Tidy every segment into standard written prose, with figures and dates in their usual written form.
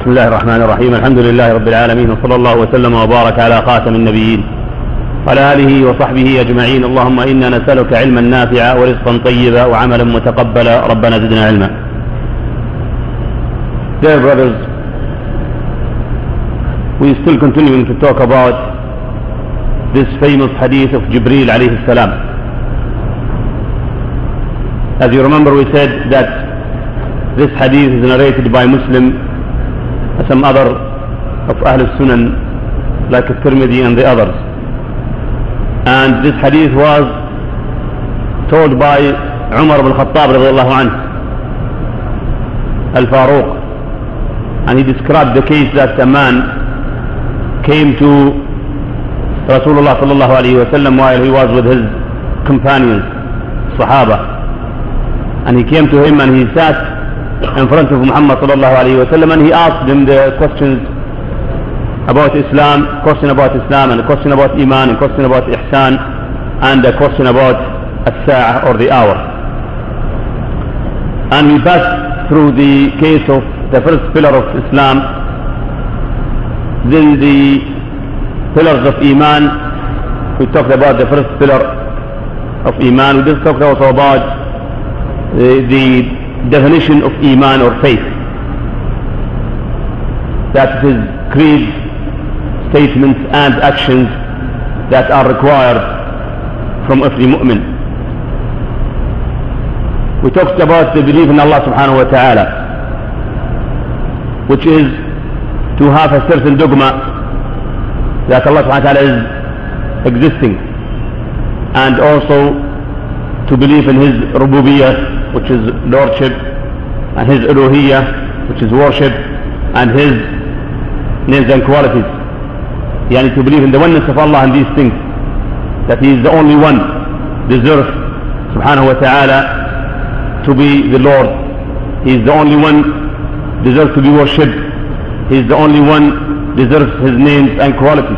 بسم الله الرحمن الرحيم. الحمد لله رب العالمين، وصلى الله وسلم وبارك على خاتم النبيين وعلى آله وصحبه أجمعين. اللهم إنا نسألك علما نافعا ورزقا طيبا وعملا متقبلا. ربنا زدنا علما. Dear brothers, we are still continuing to talk about this famous hadith of Jibreel alayhi salam. As you remember, we said that this hadith is narrated by Muslim, some other of Ahl Sunan like Tirmidhi and the others. And this hadith was told by Umar ibn Khattab radiyallahu anhu, Al-Faruq, and he described the case that a man came to Rasulullah sallallahu alayhi wa sallam while he was with his companions, Sahaba, and he came to him and he sat in front of Muhammad sallallahu alayhi wa sallam, and he asked him the questions about Islam, question about Islam, and a question about Iman, and a question about Ihsan, and a question about As-Sa'ah, or the hour. And we passed through the case of the first pillar of Islam, then the pillars of Iman. We talked about the first pillar of Iman. We just talked also about the definition of Iman or faith, that it is creed, statements and actions that are required from every mu'min. We talked about the belief in Allah subhanahu wa ta'ala, which is to have a certain dogma that Allah subhanahu wa ta'ala is existing, and also to believe in His rububiyyah, which is lordship, and His uluhiyyah, which is worship, and His names and qualities. Yani to believe in the oneness of Allah and these things, that He is the only one deserves subhanahu wa ta'ala to be the Lord. He is the only one deserves to be worshipped. He is the only one deserves His names and qualities.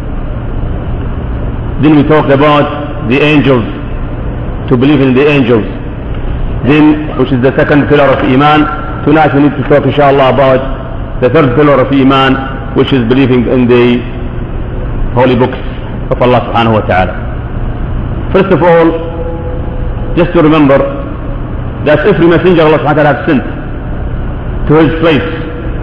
Then we talked about the angels, to believe in the angels, then which is the second pillar of Iman. Tonight we need to talk inshallah about the third pillar of Iman, which is believing in the holy books of Allah subhanahu wa ta'ala. First of all, just to remember that every messenger Allah subhanahu wa ta'ala has sent to his slaves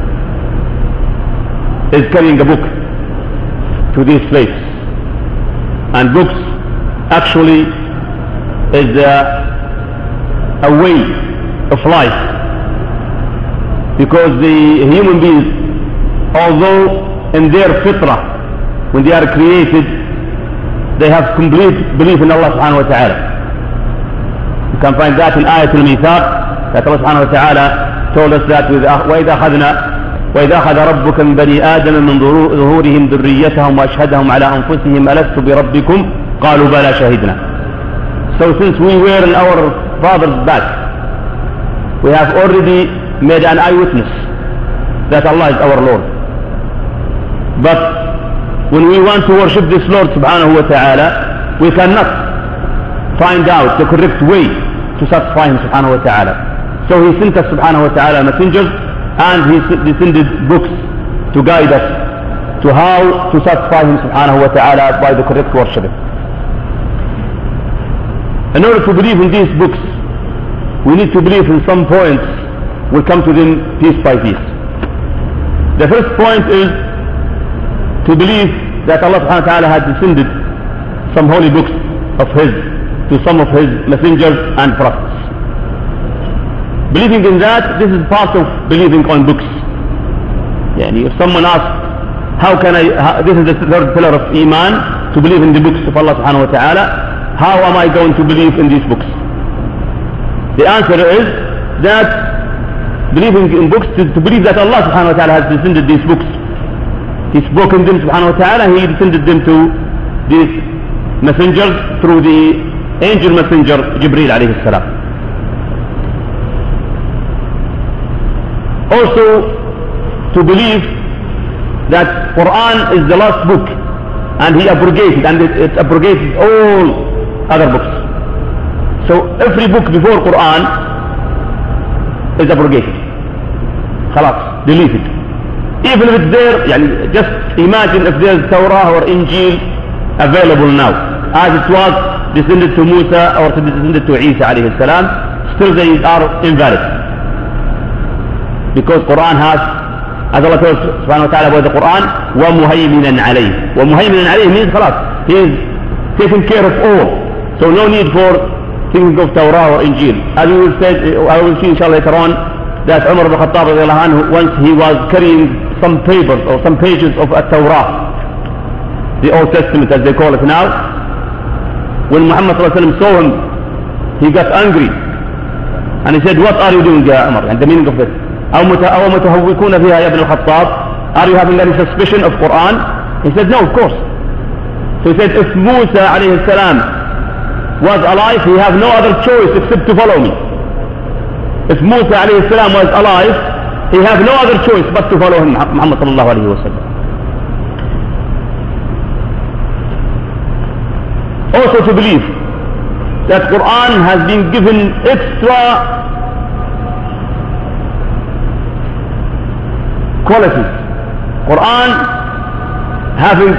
is carrying a book to these slaves, and books actually is a way of life, because the human beings, although in their fitrah, when they are created, they have complete belief in Allah subhanahu wa ta'ala. You can find that in Ayatul Mithaq, that Allah subhanahu wa ta'ala told us that وَإِذَا أَخَذَ رَبُّكَ مِنْ بَنِي آدَمَ مِنْ ظُهُورِهِمْ ذُرِّيَّتَهُمْ وَأَشْهَدَهُمْ عَلَى أَنفُسِهِمْ أَلَسْتُ بِرَبِّكُمْ قَالُوا بَلَى شَهِدْنَا. So since we were in our father's back, we have already made an eyewitness that Allah is our Lord. But when we want to worship this Lord subhanahu wa ta'ala, we cannot find out the correct way to satisfy Him subhanahu wa ta'ala. So He sent us subhanahu wa ta'ala messengers, and He descended books to guide us to how to satisfy Him subhanahu wa ta'ala by the correct worship. In order to believe in these books, we need to believe in some points. We'll come to them piece by piece. The first point is to believe that Allah subhanahu wa ta'ala had descended some holy books of His to some of His messengers and prophets. Believing in that, this is part of believing on books. Yani if someone asks, this is the third pillar of Iman, to believe in the books of Allah subhanahu wa ta'ala, how am I going to believe in these books? The answer is that believing in books, to believe that Allah subhanahu wa ta'ala has descended these books. He spoke in them subhanahu wa ta'ala, He descended them to these messengers through the angel messenger Jibreel alayhi salam. Also to believe that Quran is the last book, and He abrogated, and it abrogated all other books. So every book before Quran is abrogated, خلاص, deleted. Even if it's there, يعني just imagine if there's Torah or Injil available now, as it was descended to Musa or descended to Isa alayhi salam, still they are invalid. Because Quran has, as Allah tells subhanahu wa ta'ala about the Quran, وَمُهَيْمِنًا عَلَيْهِ. وَمُهَيْمِنًا عَلَيْهِ means خلاص, he is taking care of all. So no need for thinking of Torah or Injil. As we will say, I will see inshallah later on, that Umar ibn Khattab radiallahu anhu, once he was carrying some papers or some pages of a Torah, the Old Testament as they call it now. When Muhammad sallallahu alaihi wasallam saw him, he got angry and he said, what are you doing ya Umar? And the meaning of it, أو متهوكون فيها يا ابن الخطاب, are you having any suspicion of Quran? He said, no, of course. So he said, if Musa alayhi salam was alive, he have no other choice except to follow me. If Musa alayhi salam was alive, he have no other choice but to follow him, Muhammad sallallahu alayhi wa sallam. Also to believe that Quran has been given extra qualities. Quran having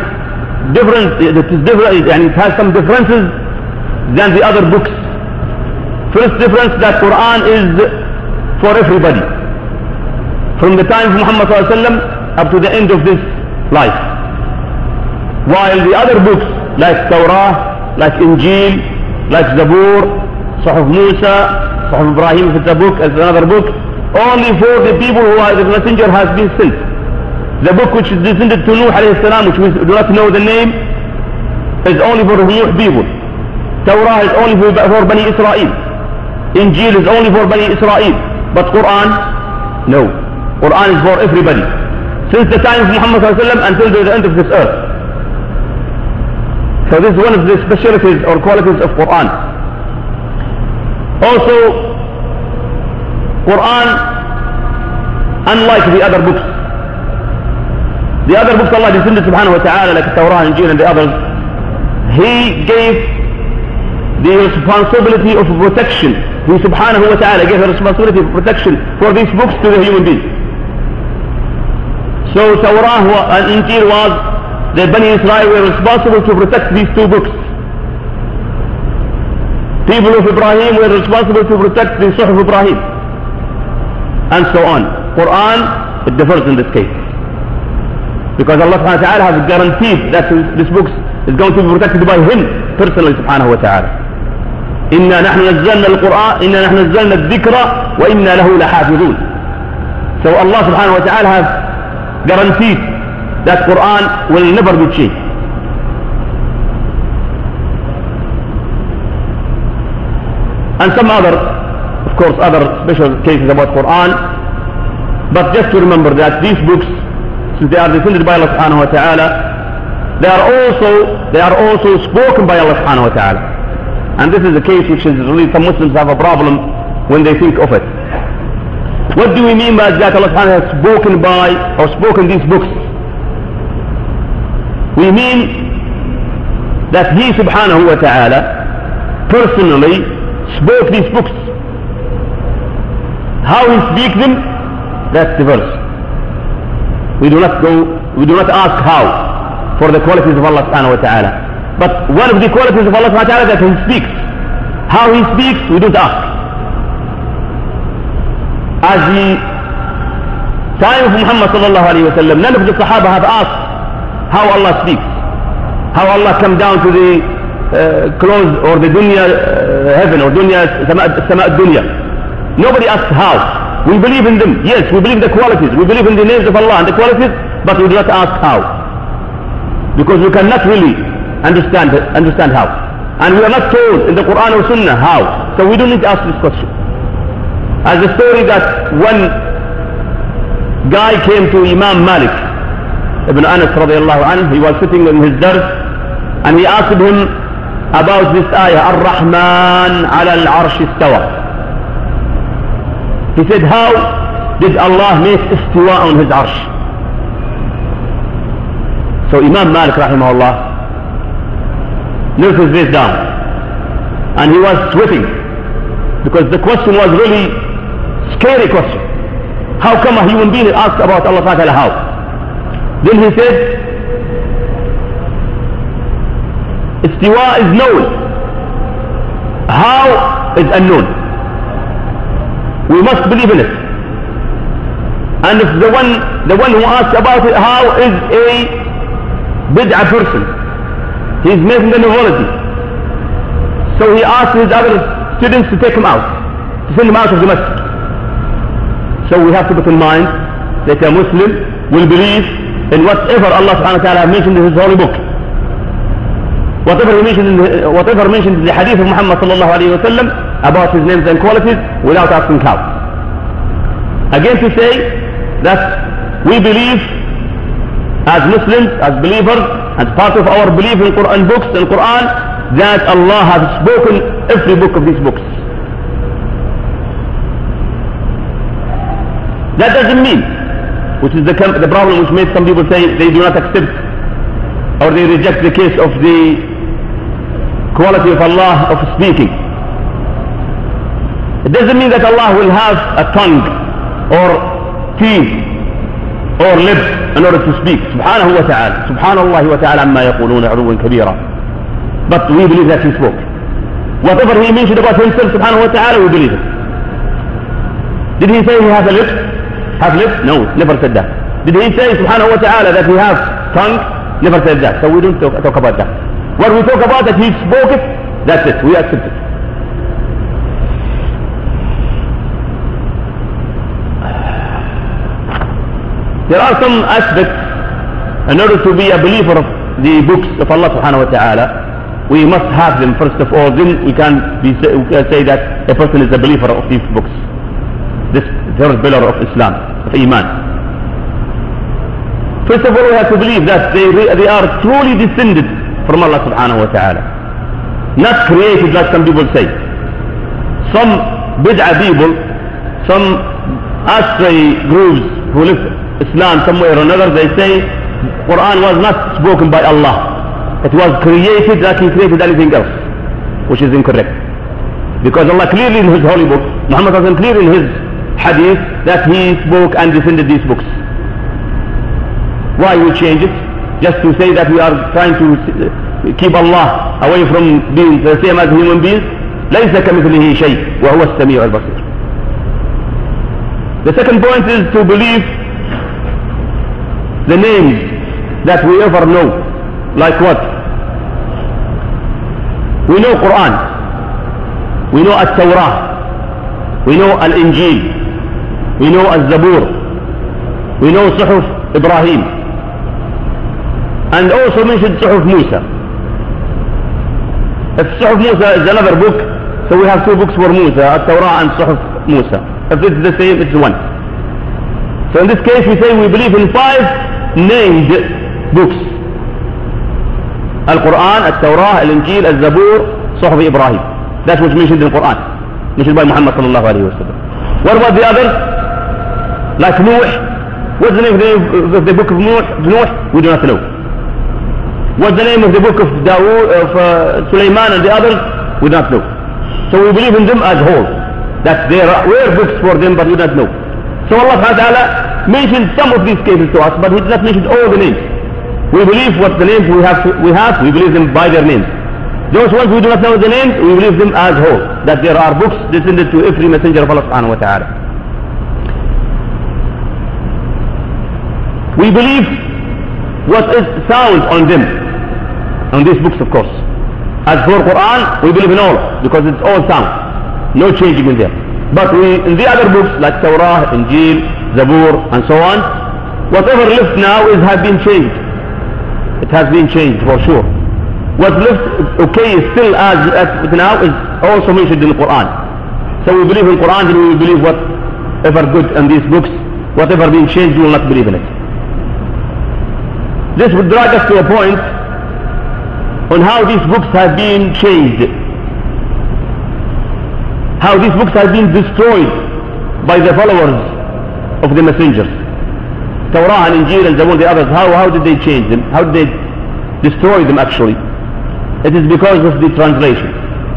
it has some differences than the other books. First difference, that Quran is for everybody, from the time of Muhammad sallallahu alaihi wasallam up to the end of this life. While the other books like Torah, like Injil, like Zabur, Sahuf Musa, Sahuf Ibrahim, if it's a book, as another book, only for the people who the messenger has been sent. The book which is descended to Nuh alayhi salam, which we do not know the name, is only for the Nuh people. Torah is only for Bani Israel. Injil is only for Bani Israel. But Quran, no. Quran is for everybody. Since the time of Muhammad sallallahu alaihi wasallam until the end of this earth. So this is one of the specialties or qualities of Quran. Also, Quran, unlike the other books, the other books Allah descended subhanahu wa ta'ala, like Torah, Injil and the others, He gave the responsibility of protection. He subhanahu wa ta'ala gave the responsibility of protection for these books to the human being. So Torah and Injil was, the Bani Israel were responsible to protect these two books. People of Ibrahim were responsible to protect the Suhuf Ibrahim. And so on. Quran, it differs in this case. Because Allah subhanahu wa ta'ala has guaranteed that this book is going to be protected by Him personally subhanahu wa ta'ala. إِنَّا نَحْنُ نَزَّلْنَا الْقُرْآنَ إِنَّا نَحْنُ نَزَّلْنَا الذِّكْرَ وَإِنَّا لَهُ لَحَافِظُونَ. So Allah subhanahu wa ta'ala has guaranteed that Quran will never be changed. And some other, of course, other special cases about Quran. But just to remember that these books, since they are descended by Allah subhanahu wa ta'ala, they are also spoken by Allah subhanahu wa ta'ala. And this is a case which is really, some Muslims have a problem when they think of it. What do we mean by that Allah subhanahu wa ta'ala has spoken by, or spoken these books? We mean that He subhanahu wa ta'ala personally spoke these books. How He speaks them, that's the verse. We do not ask how for the qualities of Allah subhanahu wa ta'ala. But one of the qualities of Allah subhanahu wa ta'ala that He speaks. How He speaks, we don't ask. As the time of Muhammad sallallahu alayhi wa sallam, none of the Sahaba have asked how Allah speaks, how Allah come down to the close or the dunya heaven or dunya sama dunya. Nobody asks how. We believe in them, yes, we believe the qualities, we believe in the names of Allah and the qualities, but we do not ask how, because we cannot really understand how, and we are not told in the Quran or Sunnah how, so we don't need to ask this question. As the story that one guy came to Imam Malik ibn Anas radiallahu anhu, he was sitting in his dars, and he asked him about this ayah, Ar-Rahman ala al-Arsh istawa. He said, how did Allah make istiwa on His arsh? So Imam Malik rahimahullah knelt his face down, and he was sweating, because the question was really scary question. How come a human being asks about Allah subhanahu wa ta'ala how? Then he said, istiwa is known, how is unknown. We must believe in it. And if the one who asked about it, how is a bid'ah person, he is making a novelty. So he asked his other students to take him out, to send him out of the masjid. So we have to put in mind that a Muslim will believe in whatever Allah subhanahu wa ta'ala mentioned in his holy book. Whatever mentioned in the hadith of Muhammad sallallahu alayhi wa sallam about his names and qualities, without asking how. Again, to say that we believe as Muslims, as believers, as part of our belief in Quran books and Quran, that Allah has spoken every book of these books. That doesn't mean, which is the problem which made some people say they do not accept or they reject the case of the quality of Allah of speaking. It doesn't mean that Allah will have a tongue or teeth or lips in order to speak. Subhanahu wa ta'ala. Subhanallah wa ta'ala amma yaquluna 'uluwan kabira. But we believe that he spoke. Whatever he mentioned about himself, subhanahu wa ta'ala, we believe it. Did he say he has a lip? Have lips? No, never said that. Did he say subhanahu wa ta'ala that he has tongue? Never said that. So we don't talk about that. What we talk about that he spoke it, that's it. We accept it. There are some aspects in order to be a believer of the books of Allah subhanahu wa ta'ala. We must have them first of all, then we can say that a person is a believer of these books. This third pillar of Islam, of Iman. First of all, we have to believe that they are truly descended from Allah subhanahu wa ta'ala. Not created like some people say. Some bid'ah people, some astray groups who live Islam somewhere or another, they say Quran was not spoken by Allah. It was created like he created anything else, which is incorrect. Because Allah clearly in his holy book, Muhammad was clear in his hadith that he spoke and descended these books. Why we change it? Just to say that we are trying to keep Allah away from being the same as human beings. ليس كمثله شيء وهو السميع البصير. The second point is to believe the names that we ever know. Like what? We know Quran, we know At-Tawrah, we know Al-Injil, we know Al-Zabur, we know Suhuf Ibrahim, and also mentioned Suhuf Musa. If Suhuf Musa is another book, so we have two books for Musa, At-Tawrah and Suhuf Musa. If it's the same, it's one. So in this case we say we believe in 5 named books: Al-Quran, Al-Tawrah, Al-Injil, Al-Zabur, Suhuf Ibrahim. That's what's mentioned in the Quran, mentioned by Muhammad sallallahu alayhi wa sallam. What about the others? Like Nuh. What's the name of the book of Nuh? We do not know. What's the name of the book of Dawood, of Sulaiman and the others? We do not know. So we believe in them as whole, that there were books for them, but we do not know. So Allah subhanahu wa ta'ala mentioned some of these cases to us, but he did not mention all the names. We believe what the names we have, we believe them by their names. Those ones we do not know the names, we believe them as whole, that there are books descended to every messenger of Allah subhanahu wa ta'ala. We believe what is sound on them, on these books of course. As for Quran, we believe in all, because it's all sound, no changing in there. But in the other books like Torah, Injil, Zabur and so on, whatever left now has been changed. It has been changed for sure. What left okay still as now is also mentioned in the Quran. So we believe in Quran, and we believe whatever good in these books, whatever being changed, we will not believe in it. This would drag us to a point on how these books have been changed, how these books have been destroyed by the followers of the messengers. Torah and Injil and Zabur, the others, how did they change them? How did they destroy them actually? It is because of the translation.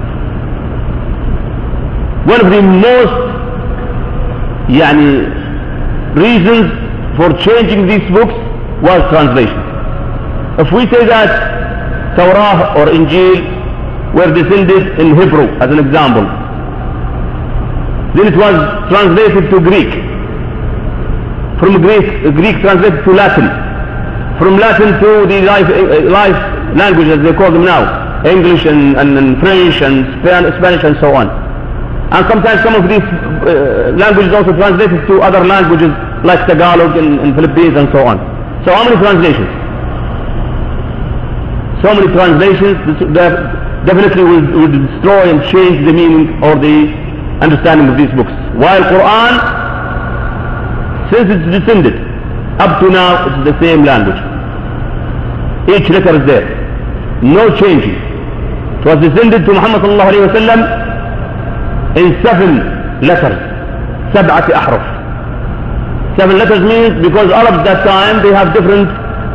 One of the most reasons for changing these books was translation. If we say that Torah or Injil were descended in Hebrew, as an example, then it was translated to Greek. From Greek translated to Latin. From Latin to the life languages, they call them now, English and French and Spanish and so on. And sometimes some of these languages also translated to other languages like Tagalog in Philippines and so on. So how many translations? So many translations that definitely will destroy and change the meaning or the understanding of these books. While Quran, since it's descended, up to now it's the same language. Each letter is there. No changes. It was descended to Muhammad sallallahu alayhi wa sallam in 7 letters. 7 أحرف. 7 letters means because Arabs at that time they have different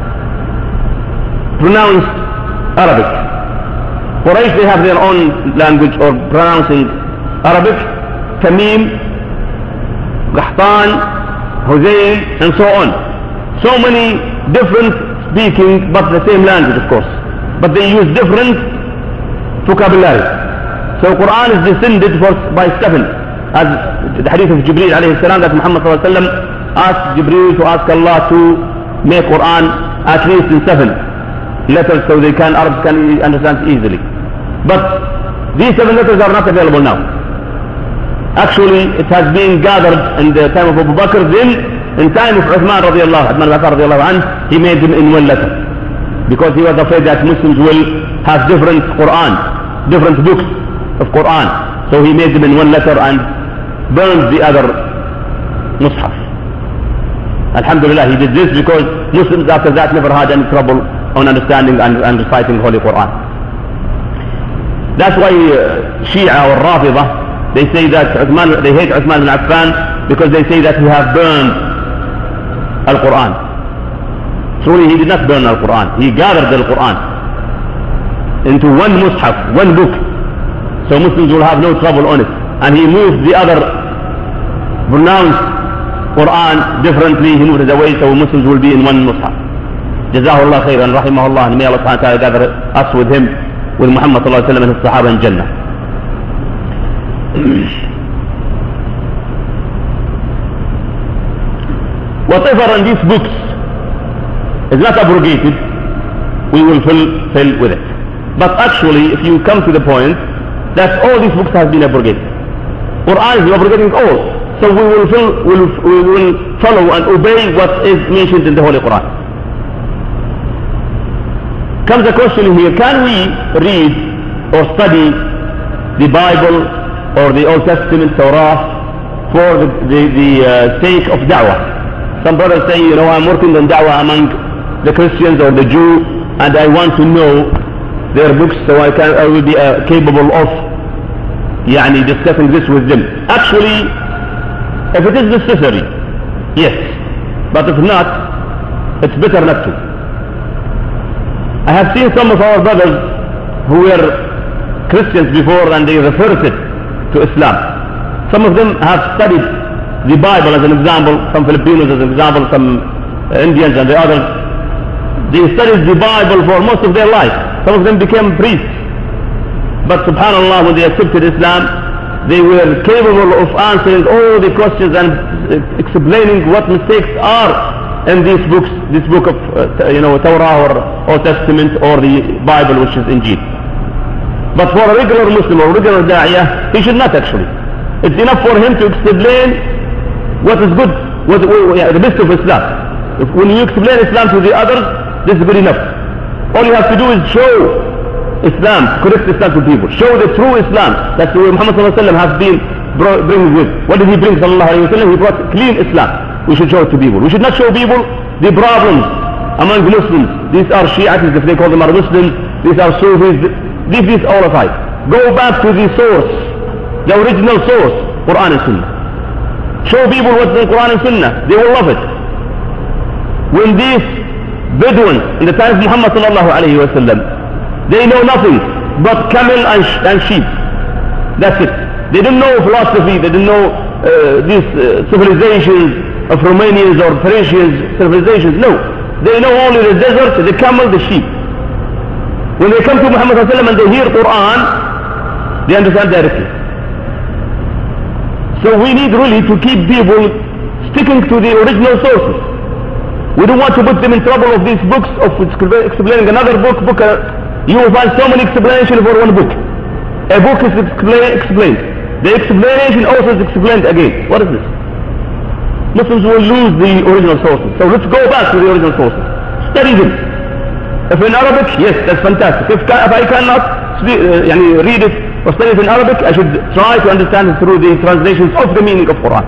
pronounced Arabic. Quraysh they have their own language or pronouncing Arabic. Tamim, Qahtan, Huzayl and so on. So many different speaking but the same language of course. But they use different vocabulary. So Quran is descended by 7. As the hadith of Jibreel alayhi salam that Muhammad sallallahu alayhi wa sallam asked Jibreel to ask Allah to make Quran at least in 7 letters so Arabs can understand easily. But these 7 letters are not available now. Actually, it has been gathered in the time of Abu Bakr. Then, in time of Uthman radiallahu anhu, he made them in 1 letter. Because he was afraid that Muslims will have different Quran, different books of Quran. So he made them in 1 letter and burned the other Mus'haf. Alhamdulillah, he did this because Muslims after that never had any trouble on understanding and reciting Holy Quran. That's why Shia or Rafidah, they say that they hate Uthman ibn Affan because they say that he has burned Al-Quran. Truly he did not burn Al-Quran. He gathered Al-Quran into 1 Mus'haf, 1 book. So Muslims will have no trouble on it. And he moved the other pronounced Quran differently. He moved it away so Muslims will be in 1 Mus'haf. Jazahullah khairan, rahimahullah, and may Allah subhanahu wa ta'ala gather us with him, with Muhammad sallallahu alayhi wa sallam and his Sahaba in Jannah. Whatever in these books is not abrogated, we will fill with it. But actually, if you come to the point that all these books have been abrogated, Quran is abrogating all, so we will follow and obey what is mentioned in the Holy Quran. Comes a question here: can we read or study the Bible or the Old Testament, Torah, for the sake of da'wah? Some brothers say, I'm working on da'wah among the Christians or the Jew, and I want to know their books so I will be capable of discussing this with them. Actually, if it is necessary, yes. But if not, it's better not to. I have seen some of our brothers who were Christians before and they reverted to Islam. Some of them have studied the Bible as an example, some Filipinos as an example, some Indians and the others. They studied the Bible for most of their life. Some of them became priests. But subhanAllah, when they accepted Islam, they were capable of answering all the questions and explaining what mistakes are in these books, this book of Torah or Old Testament or the Bible, which is Injil. But for a regular Muslim or regular Da'iyah, he should not actually. It's enough for him to explain what is good, the best of Islam. When you explain Islam to the others, this is good enough. All you have to do is show Islam, correct Islam to people. Show the true Islam. That's what Muhammad sallallahu alayhi wa sallam has been bringing with. What did he bring sallallahu alayhi wa sallam? He brought clean Islam. We should show it to people. We should not show people the problems among Muslims. These are Shiites, if they call them are Muslims. These are Sufis. Leave this all aside. Go back to the source, the original source, Quran and Sunnah. Show people what's in Quran and Sunnah. They will love it. When these Bedouins in the time of Muhammad sallallahu alayhi wa sallam, they know nothing but camel and sheep. That's it. They didn't know philosophy. They didn't know these civilizations of Romanians or Persians civilizations. No. they know only the desert, the camel, the sheep. When they come to Muhammad sallallahu alaihi wasallam and they hear Quran, they understand directly. So we need really to keep people sticking to the original sources. We don't want to put them in trouble of these books, of explaining another book. You will find so many explanations for one book. A book is explained. The explanation also is explained again. What is this? Muslims will lose the original sources. So let's go back to the original sources. Study them. If in Arabic, yes, that's fantastic. If I cannot read it or study it in Arabic, I should try to understand it through the translations of the meaning of Quran.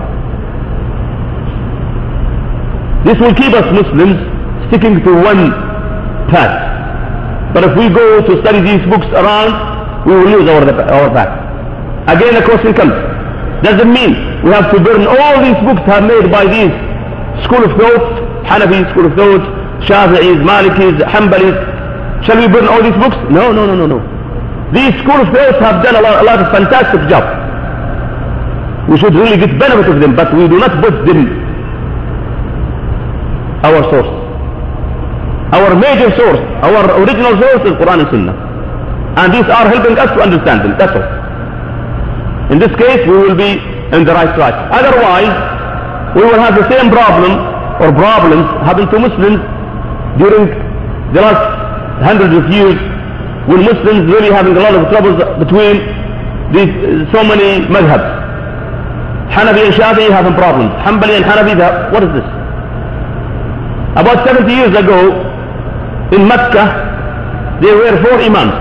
This will keep us Muslims sticking to one path. But if we go to study these books around, we will lose our path. Again, the question comes, does it mean we have to burn all these books made by these school of thought, Hanafi school of thought, Shafi'is, Malikis, Hanbalis? Shall we burn all these books? No. These school of thought have done a lot of fantastic job. We should really get benefit of them, but we do not put them our source. Our major source, our original source is Quran and Sunnah. And these are helping us to understand them, that's all. In this case, we will be in the right track. Otherwise, we will have the same problem or problems happen to Muslims during the last hundreds of years, when Muslims really having a lot of troubles between these so many madhabs. Hanafi and Shafi'i having problems. Hanbali and Hanafi, what is this? About 70 years ago, in Mecca, there were 4 imams.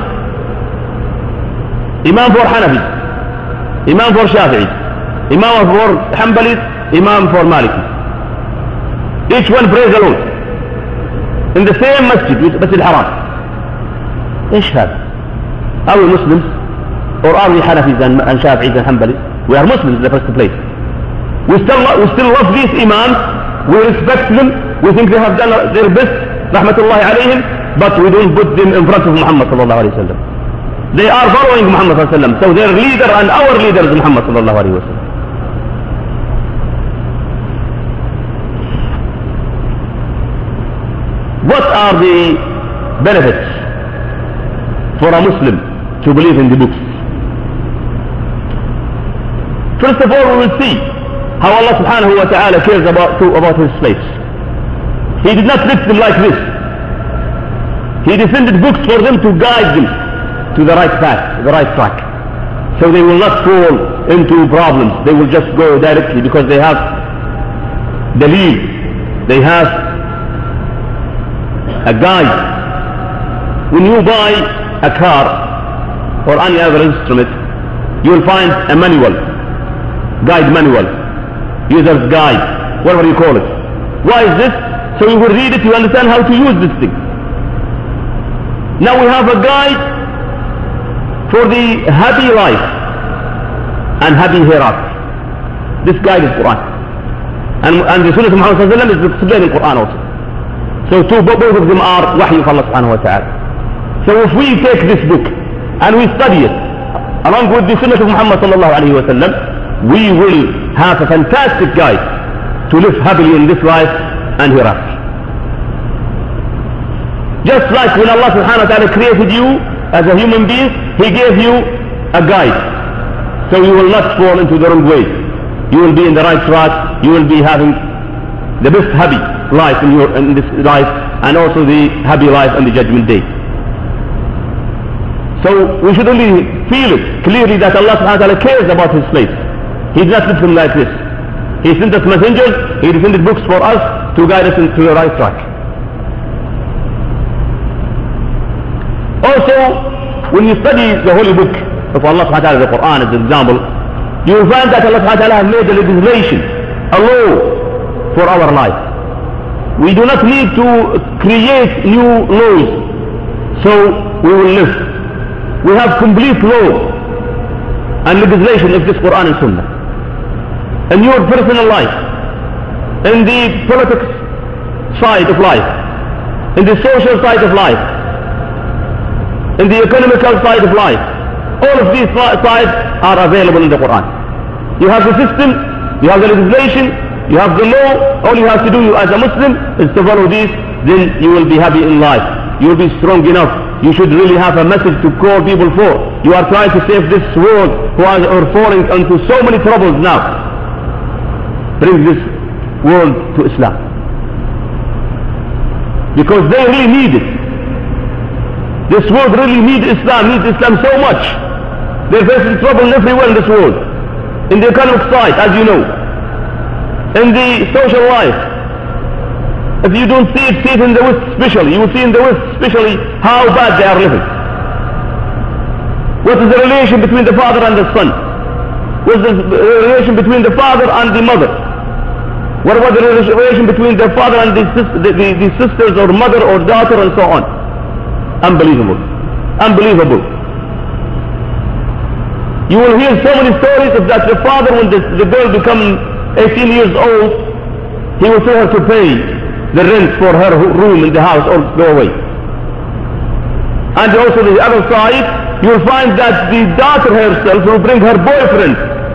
Imam for Hanafi, Imam for Shafi'i, Imam for Hanbali, Imam for Maliki. Each one prays alone in the same masjid, Masjid Haram. ايش هذا؟ Are we Muslims or are we Hanafis and Shafi'is and Hanbalis? We are Muslims in the first place. We still love these imams, we respect them, we think they have done their best, rahmatullahi alayhim, but we don't put them in front of Muhammad sallallahu alayhi wa sallam. They are following Muhammad sallallahu alayhi wa sallam, so their leader and our leader is Muhammad sallallahu alayhi wa sallam. What are the benefits for a Muslim to believe in the books? First of all, we will see how Allah subhanahu wa ta'ala cares about his slaves. He did not leave them like this. He descended books for them to guide them to the right path, the right track. So they will not fall into problems. They will just go directly because they have the lead. They have a guide. When you buy a car or any other instrument, you will find a manual, guide manual, user's guide, whatever you call it. Why is this? So you will read it, you understand how to use this thing. Now we have a guide for the happy life and happy hereafter. This guide is Quran. And the Sunnah of Muhammad sallallahu alaihi wasallam is explained in Quran also. So both of them are wahy of Allah subhanahu wa ta'ala. So if we take this book and we study it along with the Sunnah of Muhammad sallallahu alayhi wa sallam, we will have a fantastic guide to live happily in this life and hereafter. Just like when Allah subhanahu wa ta'ala created you as a human being, He gave you a guide. So you will not fall into the wrong way. You will be in the right track. You will be having the best happy life in this life, and also the happy life on the Judgment Day. So we should only feel it clearly that Allah subhanahu wa ta'ala cares about His slaves. He did not leave them like this. He sent us messengers, He descended books for us to guide us into the right track. Also, when you study the holy book of Allah subhanahu wa ta'ala, the Quran as an example, you will find that Allah subhanahu wa ta'ala has made a legislation, a law for our life. We do not need to create new laws, so we will live. We have complete law and legislation of this Quran and Sunnah. In your personal life, in the politics side of life, in the social side of life, in the economical side of life, all of these sides are available in the Quran. You have the system, you have the legislation, you have the law. All you have to do as a Muslim is to follow these then you will be happy in life. You will be strong enough. You should really have a message to call people for. You are trying to save this world who are falling into so many troubles now. Bring this world to Islam. Because they really need it. This world really needs Islam so much. They're facing trouble everywhere in this world. In the economic side, as you know. In the social life. If you don't see it in the West especially. You will see in the West especially how bad they are living. What is the relation between the father and the son? What is the relation between the father and the mother? What about the relation between the father and the sisters or mother or daughter and so on? Unbelievable. Unbelievable. You will hear so many stories of that the father, when the girl becomes 18 years old, he will tell her to pay the rent for her room in the house or go away. And also the other side, you will find that the daughter herself will bring her boyfriend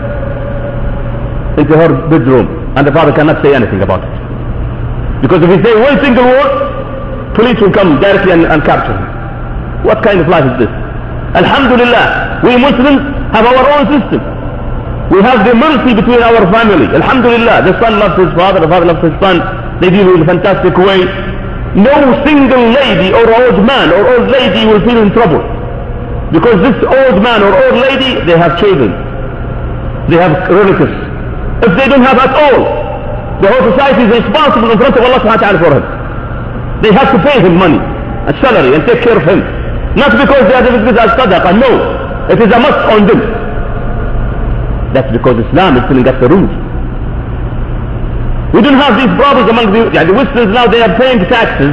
into her bedroom, and the father cannot say anything about it. Because if he say one single word, police will come directly and capture him. What kind of life is this? Alhamdulillah, we Muslims have our own system. We have the mercy between our family. Alhamdulillah, the son loves his father, the father loves his son. They deal with a fantastic way. No single lady or old man or old lady will feel in trouble. Because this old man or old lady, they have children. They have relatives. If they don't have at all, the whole society is responsible in front of Allah subhanahu wa ta'ala for him. They have to pay him money, a salary, and take care of him. Not because they are doing this as sadaqah, no. It is a must on them. That's because Islam is telling us the rules. We don't have these problems among the Westerns now. They are paying taxes.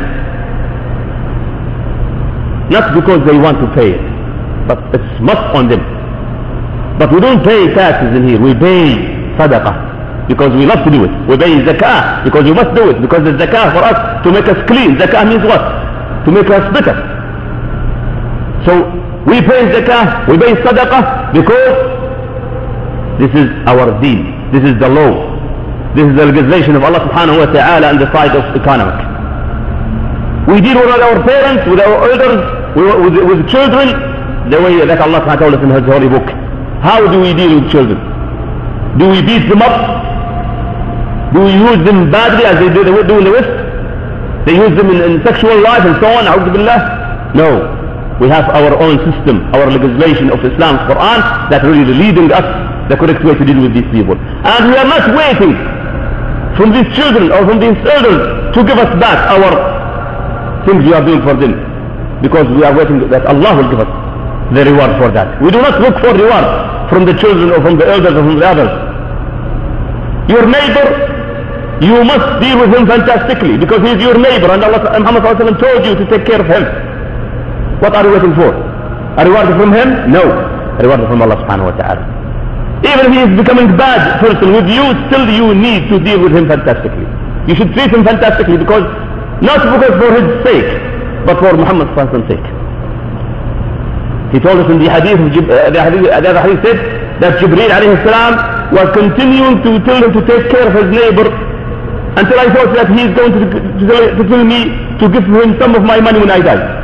Not because they want to pay it, but it's must on them. But we don't pay taxes in here. We pay sadaqah because we love to do it. We pay zakah because we must do it. Because the zakah for us to make us clean. Zakah means what? To make us better. So we pay zakah, we pay sadaqah because this is our deen. This is the law. This is the legislation of Allah subhanahu wa ta'ala on the side of economic. We deal with our parents, with our elders, with children, the way that Allah subhanahu wa ta'ala told us in His holy book. How do we deal with children? Do we beat them up? Do we use them badly as they do in the West? They use them in sexual life and so on, a'udhu billah? No. We have our own system, our legislation of Islam's Quran that really leading us the correct way to deal with these people. And we are not waiting from these children or from these elders to give us back our things we are doing for them. Because we are waiting that Allah will give us the reward for that. We do not look for reward from the children or from the elders or from the others. Your neighbor, you must deal with him fantastically because he is your neighbor and Allah Muhammad told you to take care of him. What are you waiting for? A reward from him? No. A reward from Allah subhanahu wa ta'ala. Even if he is becoming bad person with you, still you need to deal with him fantastically. You should treat him fantastically because, not because for his sake, but for Muhammad's sake. He told us in the hadith, the hadith said that Jibreel alayhi salam was continuing to tell him to take care of his neighbor until I thought that he is going to tell me to give him some of my money when I die.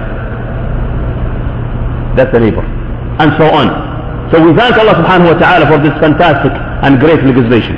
That's the neighbor. And so on. So we thank Allah subhanahu wa ta'ala for this fantastic and great legislation.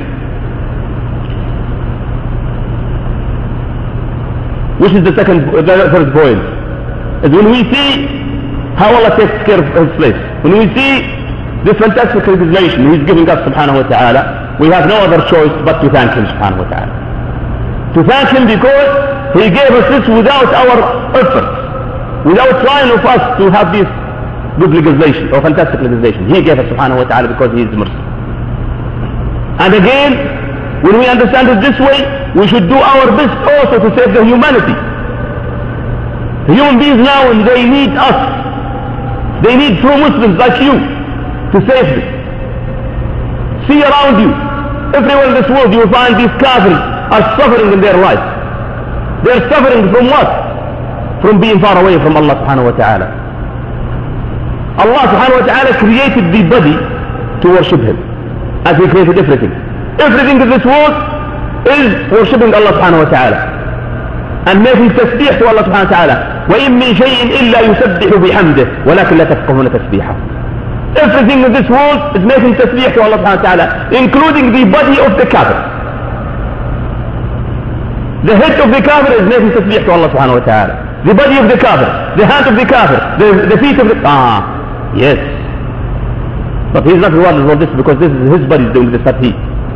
Which is the first point. Is when we see how Allah takes care of His place. When we see this fantastic legislation He's giving us subhanahu wa ta'ala, we have no other choice but to thank Him subhanahu wa ta'ala. To thank Him because He gave us this without our efforts, without trying of us to have this good legislation or fantastic legislation. He gave us subhanahu wa ta'ala because He is merciful. And again, when we understand it this way, we should do our best also to save the humanity. The human beings now, and they need us. They need true Muslims like you to save them. See around you. Everywhere in this world you will find these kafirs are suffering in their life. They are suffering from what? From being far away from Allah subhanahu wa ta'ala. Allah subhanahu wa ta'ala created the body to worship Him, as He created everything. Everything in this world is worshipping Allah subhanahu wa ta'ala. and making tasbih to Allah subhanahu wa ta'ala. وَإِن مِّن شَيْءٍ إِلَّا يُسَبِّحُ بِحَمْدِهِ وَلَكِنْ لَا تَفْقَهُونَ تَسْبِيحَهُ. Everything in this world is making tasbih to Allah subhanahu wa ta'ala, including the body of the kafir. The head of the kafir is making tasbih to Allah subhanahu wa ta'ala. The body of the kafir, the hand of the kafir, the feet of the... yes. But he is not rewarded for this because this is his body doing the tasbih.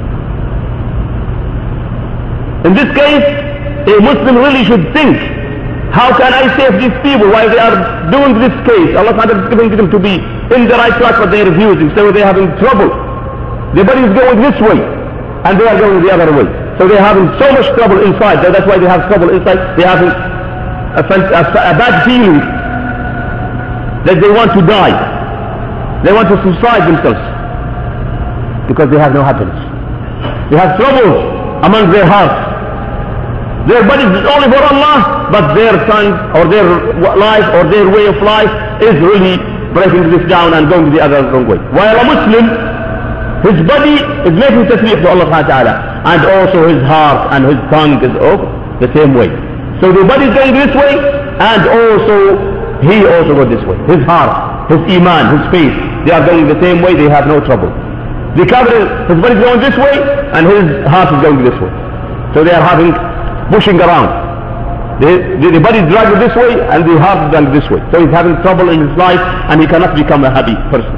In this case, a Muslim really should think, how can I save these people while they are doing this case? Allah is giving them to be in the right track, but they are refusing, so they are having trouble. The body is going this way, and they are going the other way. So they are having so much trouble inside. That's why they have trouble inside. They are having a bad feeling that they want to die. They want to suicide themselves because they have no happiness. They have trouble among their hearts. Their bodies is only for Allah, but their tongue or their life or their way of life is really breaking this down and going the other wrong way. While a Muslim, his body is making tasbih to Allah subhanahu wa ta'ala, and also his heart and his tongue is the same way. So the body is going this way, and also he also goes this way. His heart, his iman, his faith, they are going the same way, they have no trouble. The kafir, his body is going this way, and his heart is going this way. So they are having pushing around. The body is dragged this way and the heart is dragged this way. So he's having trouble in his life and he cannot become a happy person.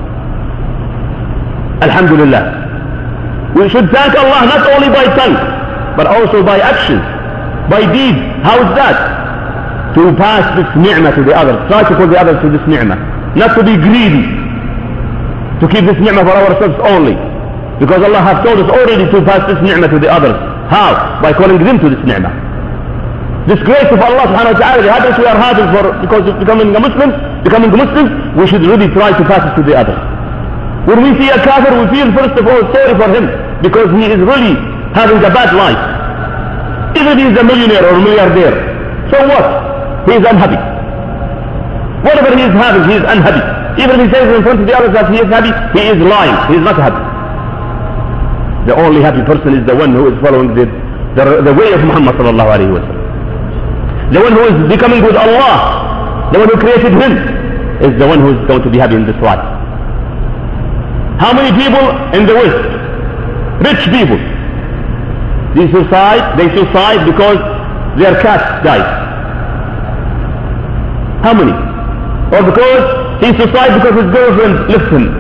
Alhamdulillah. We should thank Allah not only by tongue but also by actions, by deeds. How is that? To pass this ni'mah to the others. Try to put the others to this ni'mah. Not to be greedy. To keep this ni'mah for ourselves only. Because Allah has told us already to pass this ni'mah to the others. How? By calling them to this ni'mah. This grace of Allah subhanahu wa ta'ala, the happiness we are having because of becoming a Muslim, we should really try to pass it to the others. When we see a kafir, we feel first of all sorry for him because he is really having a bad life. Even he is a millionaire or a milliardaire. So what? He is unhappy. Whatever he is having, he is unhappy. Even if he says in front of the others that he is happy, he is lying. He is not happy. The only happy person is the one who is following the way of Muhammad sallallahu alayhi wa sallam. The one who is becoming with Allah, the one who created him, is the one who is going to be happy in this life. How many people in the West, rich people, they suicide because their cat died? How many? Or because he suicide because his girlfriend left him?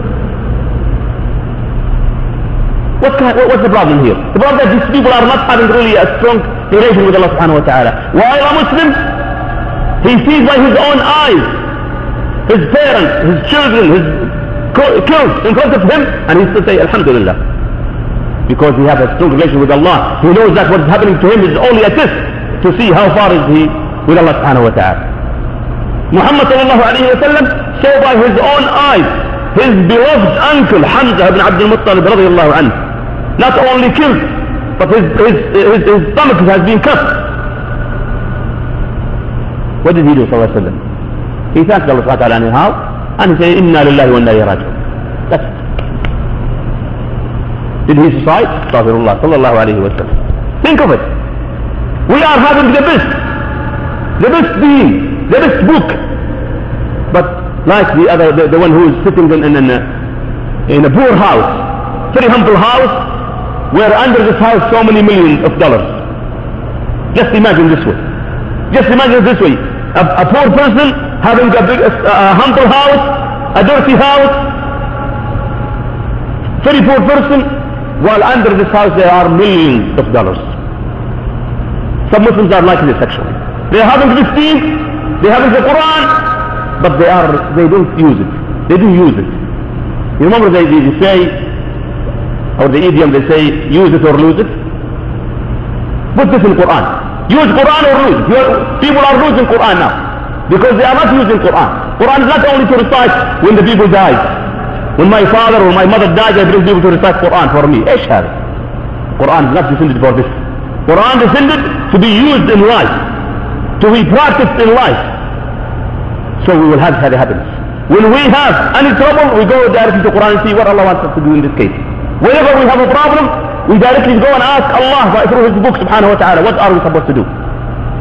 What's the problem here? The problem is that these people are not having really a strong relation with Allah subhanahu wa ta'ala. While a Muslim, he sees by his own eyes his parents, his children, his killed in front of him, and he still say Alhamdulillah. Because he has a strong relation with Allah. He knows that what is happening to him is only a test to see how far is he with Allah subhanahu wa ta'ala. Muhammad sallallahu alayhi wa sallam saw by his own eyes his beloved uncle Hamza ibn Abdul Muttalib radiyallahu anhu not only killed, but his stomach has been cut. What did he do sallallahu alayhi wa sallam? He thanked Allah subhanahu wa ta'ala anyhow, and he said, Inna lillahi wa inna ilayhi raji'un. That's it. Did he suicide? Astaghfirullah sallallahu alayhi wa sallam. Think of it. We are having the best being, the best book. But like the one who is sitting in a poor house, very humble house, where under this house so many millions of dollars. Just imagine this way. Just imagine this way. A poor person having a humble house, a dirty house, very poor person, while under this house there are millions of dollars. Some Muslims are like this actually. They are having this deen, they are having the Quran, but they don't use it. They do use it. You remember they say, or the idiom they say, use it or lose it? Put this in Quran. Use Quran or lose it. People are losing Quran now because they are not using Quran. Quran is not only to recite when the people die. When my father or my mother died, I bring people to recite Quran for me. Ish hada. Quran is not descended for this. Quran descended to be used in life, to be practiced in life. So we will have happiness. When we have any trouble, we go directly to Quran and see what Allah wants us to do in this case. Whenever we have a problem, we directly go and ask Allah through His book subhanahu wa ta'ala, what are we supposed to do?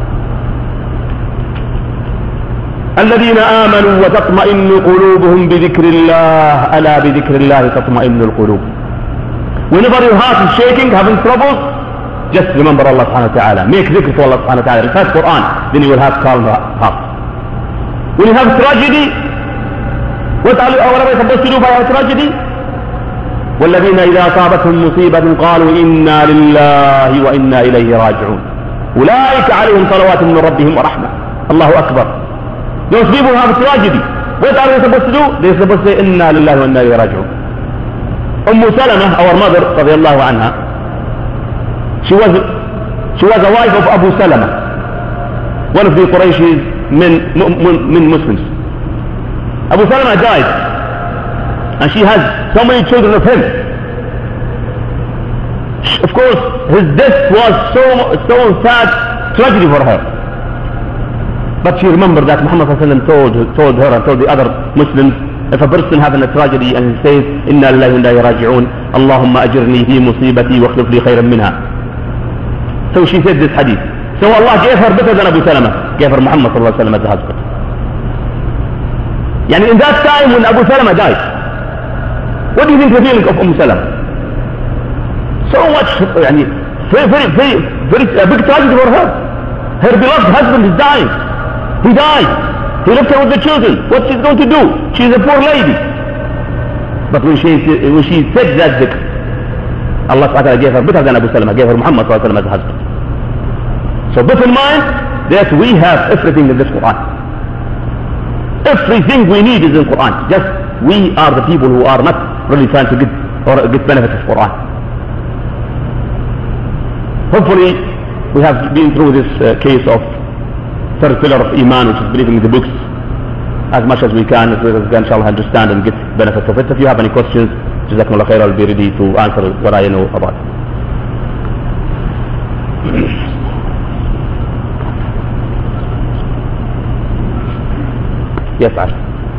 الذين آمنوا وتطمئن قلوبهم بذكر الله ألا بذكر الله تطمئن القلوب. Whenever your heart is shaking, having troubles, just remember Allah subhanahu wa ta'ala. Make dhikr to Allah subhanahu wa ta'ala. Recite Quran, then you will have calm heart. When you have tragedy, what are we supposed to do by a tragedy? والذين إذا أصابتهم مصيبة قالوا إنا لله وإنا إليه راجعون أولئك عليهم صلوات من ربهم ورحمة. الله أكبر. Those people have tragedy. What are they supposed to do? They are supposed to say إنا لله وإنا إليه راجعون. Salama, our mother رضي الله عنها, she was a wife of Abu Salama, one of the Quraysh's men Muslims. Abu Salama died, and she has so many children of him. Of course, his death was so sad tragedy for her. But she remembered that Muhammad told her and told the other Muslims, if a person having a tragedy and he says, Inna lillahi wa inna ilayhi raji'un, Allahumma ajirni fi musibati wa akhlif li khayran minha. So she said this hadith. So Allah gave her better than Abu Salama, gave her Muhammad sallallahu alayhi wa sallam as a husband. Yani in that time when Abu Salama died, what do you think the feeling of Salama? So much, yani, very a big tragedy for her. Her beloved husband is dying. He died. He left her with the children. What she's going to do? She's a poor lady. But when she said that dhikr, Allah subhanahu wa ta'ala gave her better than Abu Salama, gave her Muhammad sallallahu alayhi wa sallam as a husband. So bear in mind that we have everything in this Quran. Everything we need is in Quran. Just we are the people who are not really trying to get benefit of Quran. Hopefully we have been through this case of third pillar of Iman, which is believing in the books, as much as we can, as we can, inshallah, understand and get benefit of it. If you have any questions, Jazakumullah khair, I'll be ready to answer what I know about. Yes, Ash.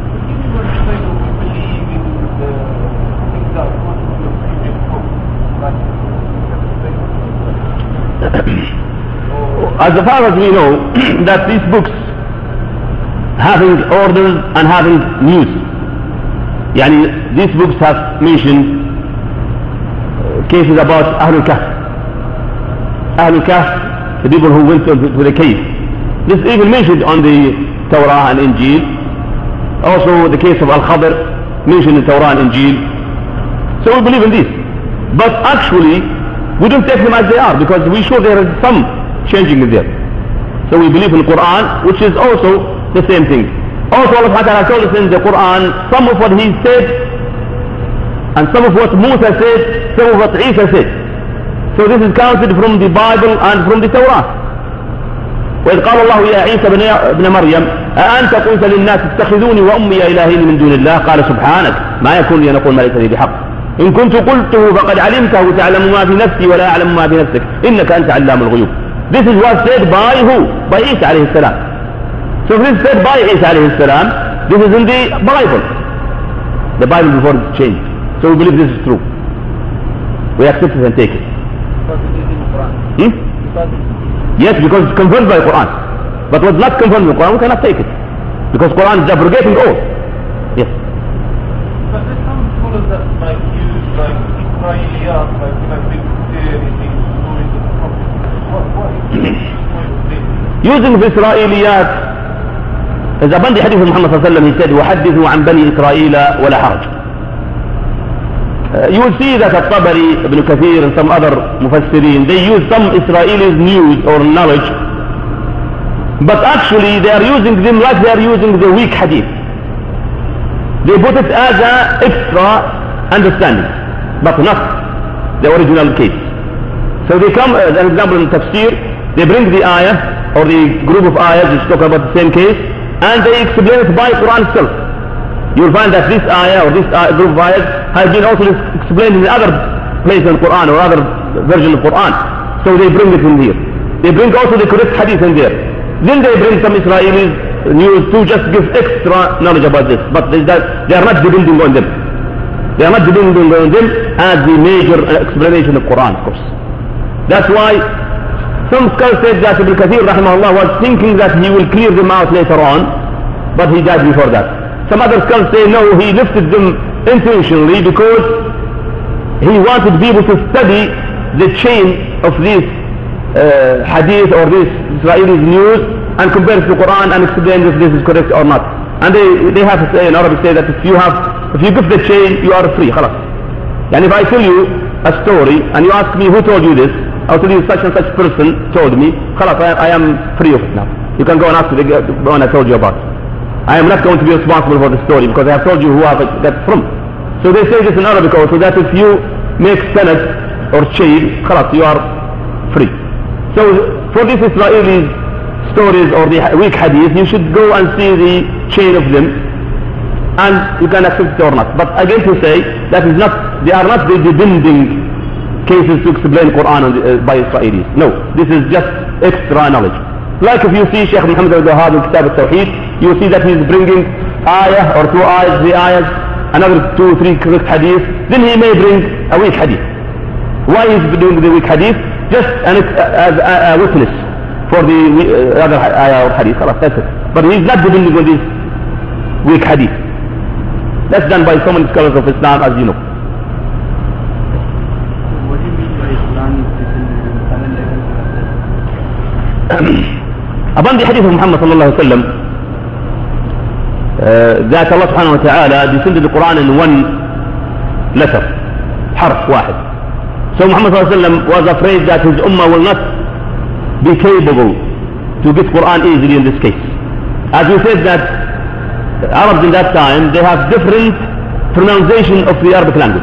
As far as we know, that these books having orders and having news. Yani these books have mentioned cases about Ahlul Kahf. Ahlul Kahf, the people who went to the cave. This is even mentioned on the Torah and Injil. Also the case of Al-Khadr mentioned in Torah and Injil. So we believe in this. But actually, we don't take them as they are, because we sure there is some changing in there. So we believe in the Quran, which is also the same thing. Also Allah subhanahu wa ta'ala told us in the Quran some of what he said, and some of what Musa said, some of what Isa said. So this is counted from the Bible and from the Torah. وإذ قال الله يا عيسى ابن مريم أأنت قلت للناس اتخذوني وأمي إلهين من دون الله قال سبحانك ما يكون لي أن أقول ما ليس لي بحق إن كنت قلته فقد علمته تعلم ما في نفسي ولا أعلم ما في نفسك إنك أنت علام الغيوب. This is what said by who? By Isa alayhi salam. So this is said by Isa alayhi salam. This is in the Bible. The Bible before it's changed. So we believe this is true. We accept it and take it. Yes, because it's confirmed by the Quran. But what's not confirmed by the Quran, we cannot take it. Because Quran is abrogating all. Yes. But there's some scholars that like use like Israeliyat, like big theories, stories of the Prophet. Using the Israeliyat, as a bandi hadith of Muhammad sallallahu alayhi wa sallam, he said, وَحَدِّثُوا عَنْ بَنِي إِسْرَائِيلَ وَلَا حَرَجْ. You will see that At-Tabari, Ibn Kathir and some other Mufassirin, they use some Israelis news or knowledge, but actually they are using them like they are using the weak hadith. They put it as an extra understanding, but not the original case. So they come, as an example in Tafsir, they bring the ayah or the group of ayahs which talk about the same case, and they explain it by Quran itself. You will find that this ayah or this group of ayahs has been also explained in other places in Quran or other version of Quran. So they bring it in here. They bring also the correct hadith in there. Then they bring some Israelis news to just give extra knowledge about this. But they are not depending on them. They are not depending on them as the major explanation of Quran, of course. That's why some scholars said that Ibn Kathir rahimahullah was thinking that he will clear them out later on. but he died before that. Some other scholars say no, he lifted them intentionally because he wanted people to study the chain of these hadith or these Israeli news and compare it to the Quran and explain if this is correct or not. And they have to say in Arabic say that if you give the chain, you are free. خلاص. And if I tell you a story and you ask me who told you this, I'll tell you such and such person told me, خلاص, I am free of it now. You can go and ask the one I told you about. I am not going to be responsible for the story because I have told you who I got that from. So they say this in Arabic also, that if you make sanad or chain, خلاص, you are free. So for these Israeli stories or the weak hadith, you should go and see the chain of them and you can accept it or not. But again to say, that is not, they are not the defending cases to explain Quran by Israelis. No, this is just extra knowledge. Like if you see Shaykh Muhammad al-Wahhab in Kitab al-Tawheed, you see that he is bringing ayah or 2 ayahs, 3 ayahs, another 2 or 3 correct hadith, then he may bring a weak hadith. Why is he doing the weak hadith? Just as a witness for the other ayah or hadith. That's it. But he is not depending on this weak hadith. That's done by so many scholars of Islam, as you know. What do you mean by Islam is in upon the hadith of Muhammad sallallahu alaihi wasallam, that Allah subhanahu wa ta'ala descended the Quran in one letter, harf واحد. So Muhammad sallallahu alaihi wasallam was afraid that his ummah will not be capable to get Quran easily in this case. As we said that Arabs in that time, they have different pronunciation of the Arabic language.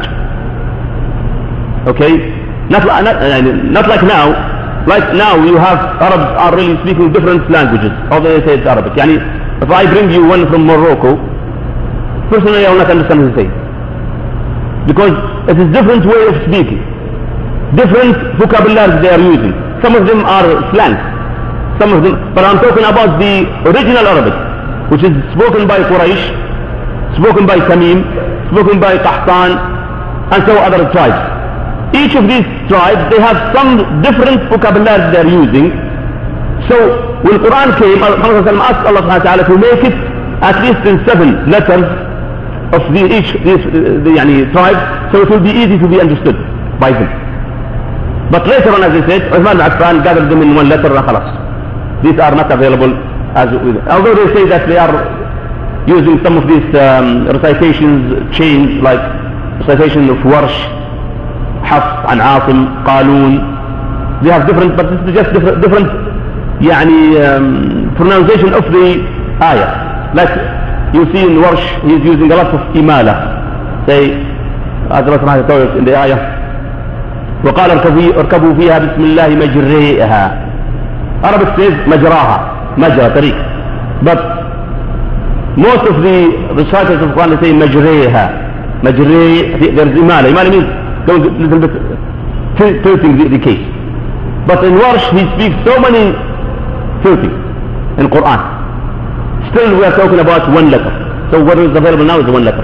Okay? Not like now. Like now you have Arabs are really speaking different languages, although they say it's Arabic. Yani, if I bring you one from Morocco, personally I will not understand what he's saying. Because it is different way of speaking. Different vocabulary they are using. Some of them are slang. Some of them, but I'm talking about the original Arabic, which is spoken by Quraysh, spoken by Tamim, spoken by Qahtan, and so other tribes. Each of these tribes, they have some different vocabulary they are using. So when Quran came, Muhammad asked Allah subhanahu wa ta'ala to make it at least in 7 letters of each tribe, so it will be easy to be understood by them. But later on, as I said, Uthman al-Affan gathered them in 1 letter and khalas. These are not available as although they say that they are using some of these recitations chains, like recitation of Warsh, Hafs and Asim, Qalun. They have different, but this is just different pronunciation of the ayah. Like you see in Warsh, he is using a lot of imala. Say, as Allah subhanahu wa ta'ala in the ayah, وقال اركبوا فيها بسم الله مجريها. Arabic says مجراها, مجرى, طريق. But most of the reciters of Quran say مجريها. مجري, there's imala. Imala means going a little bit tilting the case. But in Warsh he speaks so many tilting in Quran. Still we are talking about 1 letter. So what is available now is 1 letter.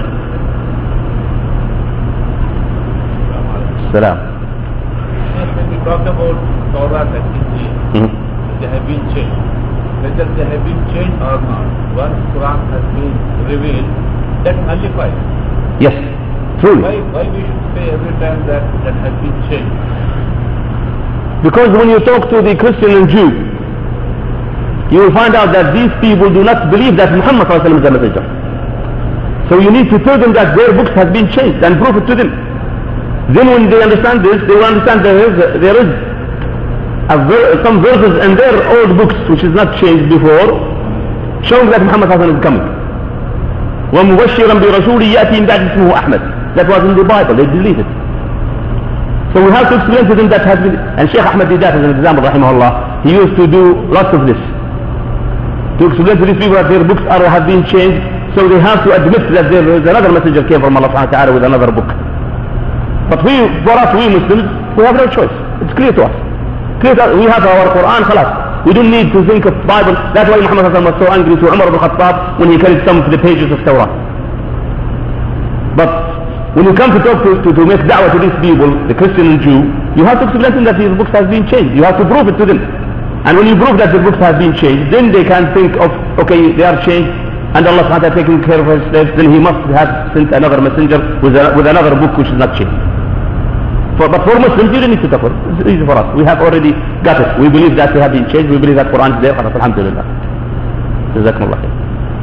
Salam. When we talk about Torah and Injil, they have been changed. Whether they have been changed or not, once Quran has been revealed, that nullifies. Yes, truly. Why we should say every time that has been changed? Because when you talk to the Christian and Jew, you will find out that these people do not believe that Muhammad is a messenger. So you need to tell them that their books have been changed and prove it to them. Then when they understand this, they will understand there is some verses in their old books which is not changed before, showing that Muhammad is coming. وَمُبَشِّرًا بِرَسُولٍ يَأْتِي مِنْ بَعْدِ اسْمِهِ أَحْمَدٍ. That was in the Bible, they deleted. So we have to explain to them that has been, and Shaykh Ahmad did that as an example, rahimahullah. He used to do lots of this. To explain to these people that their books have been changed, so they have to admit that there is another messenger came from Allah subhanahu wa ta'ala with another book. But for us, we Muslims, we have no choice. It's clear to us. We have our Quran, khalas. We don't need to think of Bible. That's why Muhammad was so angry to Umar ibn Khattab when he carried some of the pages of Torah. But when you come to talk to make da'wah to these people, the Christian and Jew, you have to explain to them that these books have been changed. You have to prove it to them. And when you prove that the books have been changed, then they can think of, okay, they are changed, and Allah subhanahu wa ta'ala taking care of his slaves, then he must have sent another messenger with another book which is not changed. But for Muslims, you don't need to suffer. It's easy for us. We have already got it. We believe that they have been changed. We believe that Quran is there. Alhamdulillah. Jazakumullah khair.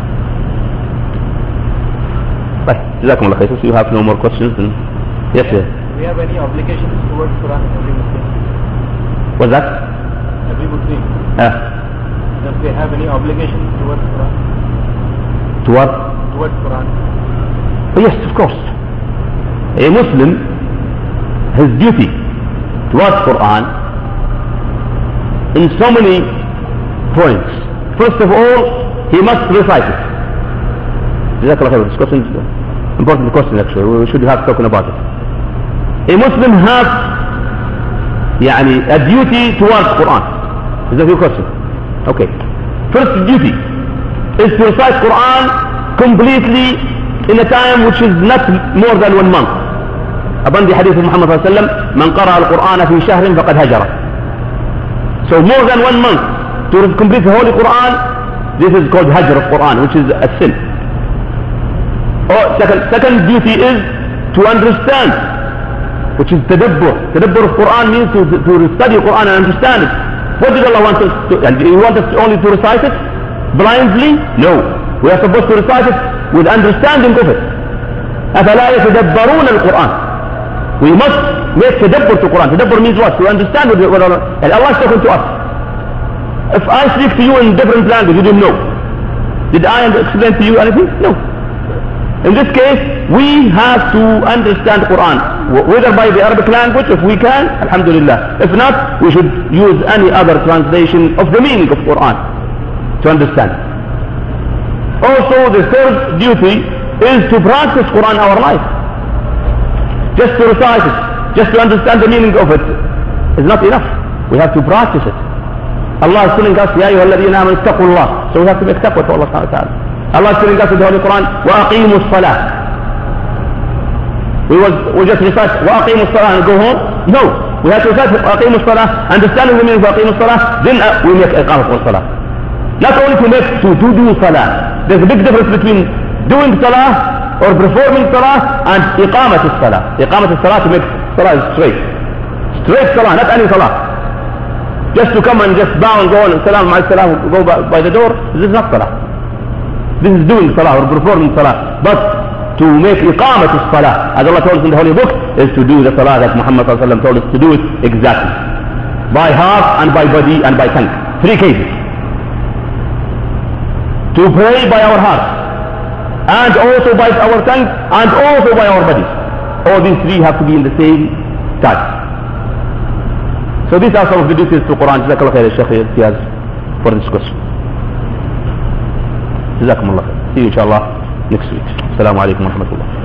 Right. Jazakumullah khair. So you have no more questions, then yes, sir. Do we have any obligations towards Quran, every Muslim? What's that? Every Muslim. Does they have any obligations towards Quran? Towards? Towards Quran. Oh, yes, of course. A Muslim, his duty towards Quran in so many points. First of all, he must recite it. Jazakallah khair. This question is important question actually. We should have spoken about it. A Muslim has a duty towards Quran. Is that your question? Okay. First duty is to recite Quran completely in a time which is not more than 1 month. Upon the hadith of Muhammad sallallahu alaihi wasallam, "Man qara al-Quran fi shahrin faqad hajara." So more than 1 month to complete the Holy Quran, this is called hajr of Quran, which is a sin. Second duty is to understand, which is tadabbur. Tadabbur of Quran means to study Quran and understand it. What did Allah want us to, and He wants us only to recite it blindly? No. We are supposed to recite it with understanding of it. أَفَلَا يَتَدَبَّرُونَ الْقُرْآنِ. We must make tadabbur to Quran. Tadabbur means what? To understand what Allah, and Allah is talking to us. If I speak to you in different language, you didn't know. Did I explain to you anything? No. In this case, we have to understand Quran, whether by the Arabic language, if we can, alhamdulillah. If not, we should use any other translation of the meaning of Quran to understand. Also, the third duty is to practice Quran in our life. Just to recite it, just to understand the meaning of it is not enough. We have to practice it. Allah is telling us, "Ya ayyuha alladhina amanu ittaqullah." So we have to make taqwa to Allah subhanahu wa ta'ala. Allah is telling us in the Holy Quran, وَأَقِيمُوا الصَّلَاةِ. We just recite وَأَقِيمُوا الصَّلَاةِ and go home? No. We have to recite وَأَقِيمُوا الصَّلَاةِ, understanding the meaning of وَأَقِيمُوا الصَّلَاةِ, then we make إقامة الصلاة. Not only to do salah. There's a big difference between doing salah or performing salah and إقامة الصلاة. إقامة الصلاة to make salah straight. Straight salah, not any salah. Just to come and just bow and go and salam, go by the door, this is not salah. This is doing salah or performing salah. But to make iqamat salah, as Allah told us in the Holy Book, is to do the salah that Muhammad sallallahu alaihi wasallam told us to do it exactly. By heart and by body and by tongue. 3 cases. To pray by our heart, and also by our tongue, and also by our bodies. All these 3 have to be in the same time. So these are some of the duties to Quran. Jazakallah khair, Shaykh Tiyaz, for this question. جزاكم الله خير. See you inshallah next week. السلام عليكم ورحمة الله.